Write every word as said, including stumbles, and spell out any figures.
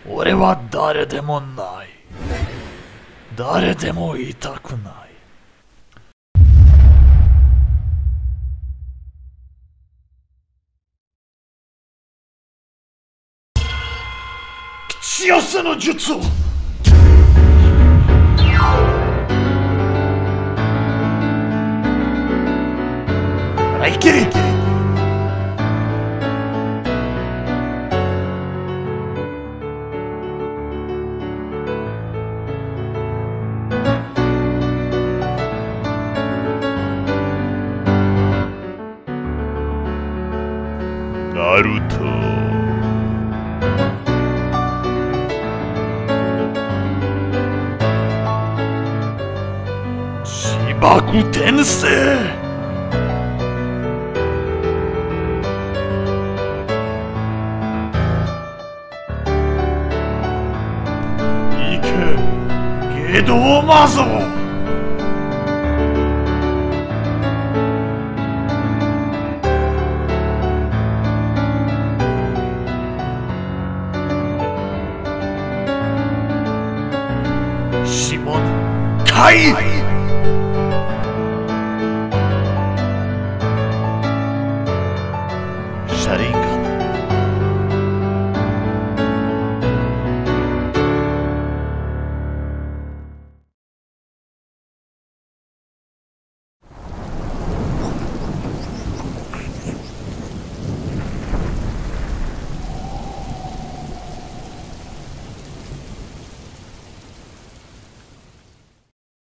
俺は誰でもない。誰でもいたくない。口寄せの術を。ほらいけいけ。ナルト芝生転生。行けゲドマゾ。シモン、カイ